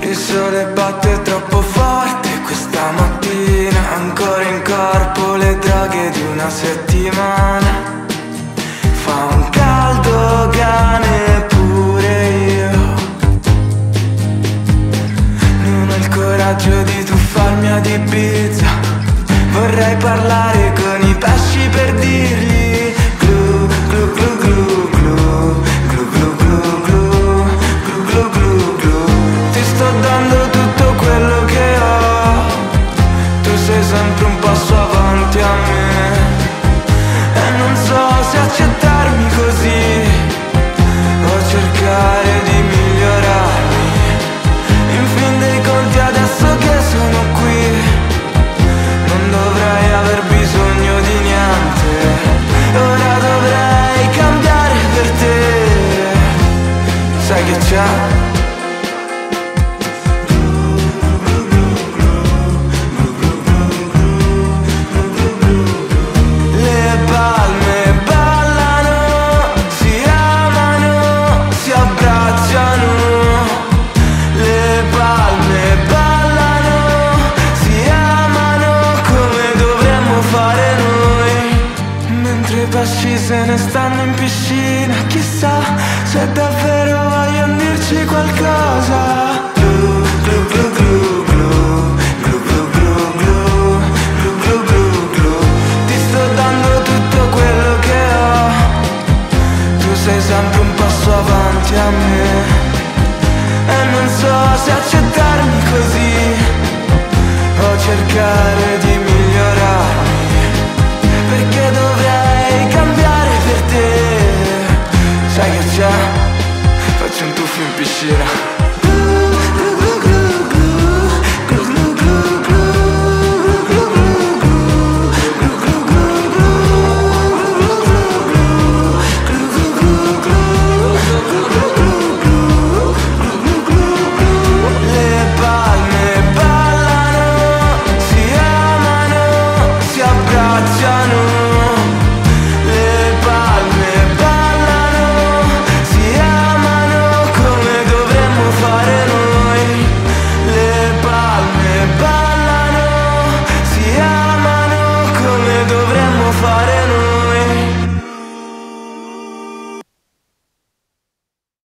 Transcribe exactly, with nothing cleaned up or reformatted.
Il sole batte troppo forte questa mattina, ancora in corpo le droghe di una settimana. Fa un caldo cane pure io, non ho il coraggio di tuffarmi ad Ibiza. Vorrei parlare con i pesci per dirgli glu glu glu glu glu glu glu glu glu glu glu glu glu. Ti sto dando tutto quello che ho, tu sei sempre un passo avanti a me, e non so se accettarmi così o cercare di migliorarmi. In fin dei conti adesso che sono qui non dovrei aver bisogno di niente, ora dovrei cambiare per te. Sai che c'è? Le palme ballano, si amano, si abbracciano. Le palme ballano, si amano come dovremmo fare noi. Mentre i pesci se ne stanno in piscina, chissà se davvero vogliono dirci qualcosa. Glu glu glu glu glu glu glu glu glu glu glu glu glu. Ti sto dando tutto quello che ho, tu sei sempre un passo avanti a me, e non so se accettarmi così o cercare di migliorarmi, perché dovrei cambiare per te. Sai che c'è? Faccio un tuffo in piscina.